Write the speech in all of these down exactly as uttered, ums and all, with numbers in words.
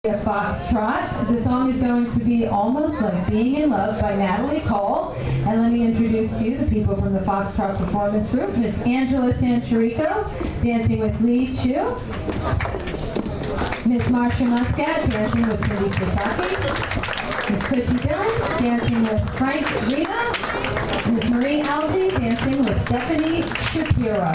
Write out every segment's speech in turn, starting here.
Foxtrot. The song is going to be Almost Like Being in Love by Natalie Cole. And let me introduce to you the people from the Foxtrot performance group. Miss Angela Sancharico, dancing with Lee Chu. Miss Marsha Muscat, dancing with Cindi Sazaki. Miss Chrissy Dillon, dancing with Frank Rita. Miss Marie Alzi, dancing with Stephanie Shapiro.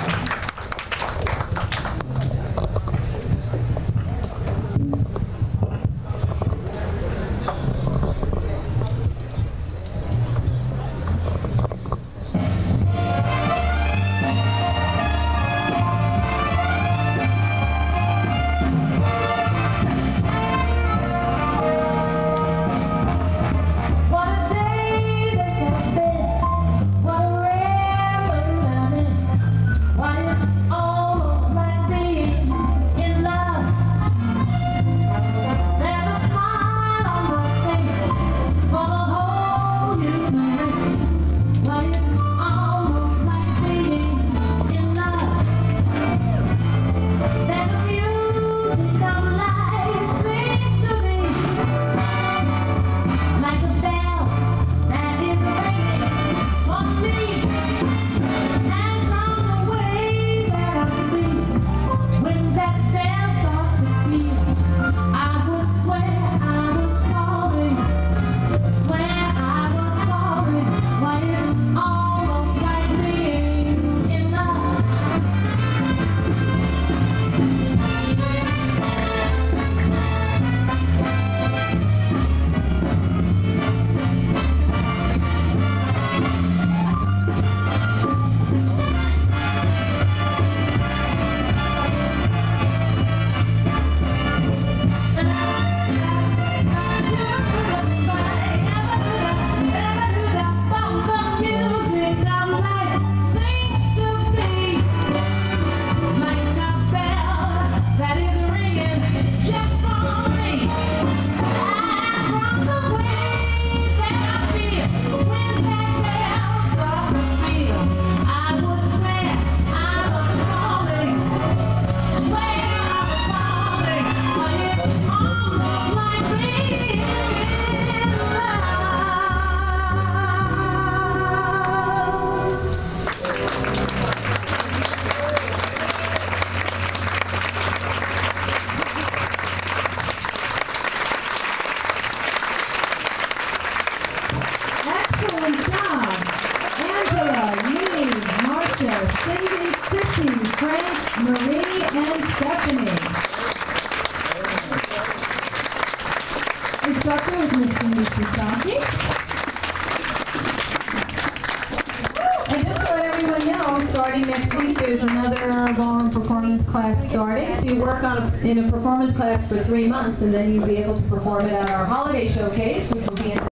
Cindi, Chrissy, Frank, Marie, and Stephanie. Instructor was Miss Cindi Sazaki. And just to let everyone know, starting next week, there's another ballroom performance class starting. So you work on a, in a performance class for three months, and then you'll be able to perform it at our holiday showcase, which will be in